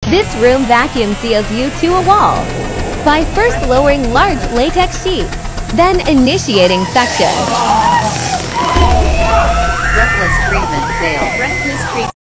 This room vacuum seals you to a wall by first lowering large latex sheets, then initiating suction. Breathless treatment failed. Breathless treatment.